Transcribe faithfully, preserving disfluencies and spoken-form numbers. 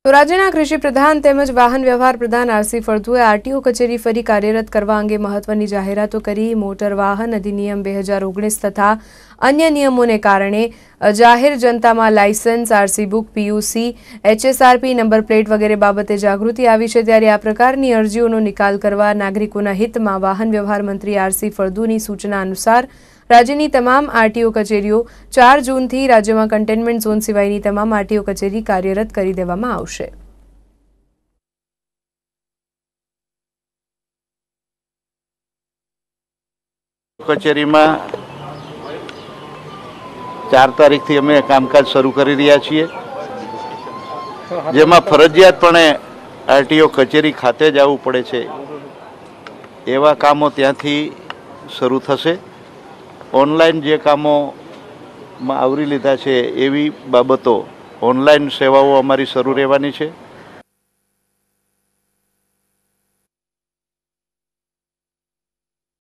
તો રાજ્યના કૃષિ પ્રધાન તેમજ વાહન વ્યવહાર પ્રધાન આરસી ફળદુએ આરટીઓ કચેરી ફરી કાર્યરત કરવા અંગે મહત્વની જાહેરાતો કરી। મોટર વાહન અધિનિયમ બે હજાર ઓગણીસ તથા અન્ય નિયમોને કારણે જાહેર જનતામાં license, RC book, PUC, HSRP, number plate વગેરે બાબતે જાગૃતિ આવી છે, ત્યારે આ પ્રકારની અરજીઓનો નિકાલ કરવા નાગરિકોના હિતમાં વાહન વ્યવહાર મંત્રી આરસી ફળદુની સૂચના અનુસાર રાજ્યની તમામ આરટીઓ કચેરીઓ ચાર જૂનથી રાજ્યમાં કન્ટેનમેન્ટ ઝોન સિવાયની તમામ આરટીઓ કચેરી કાર્યરત કરી દેવામાં આવશે। કચેરીમાં ચાર તારીખથી અમે કામકાજ શરૂ કરી રહ્યા છીએ, જેમાં ફરજિયાતપણે આરટીઓ કચેરી ખાતે જ આવવું પડે છે। એવા કામો ત્યાંથી શરૂ થશે। ઓનલાઈન જે કામોમાં આવરી લીધા છે એવી બાબતો, ઓનલાઈન સેવાઓ અમારી શરૂ રહેવાની છે।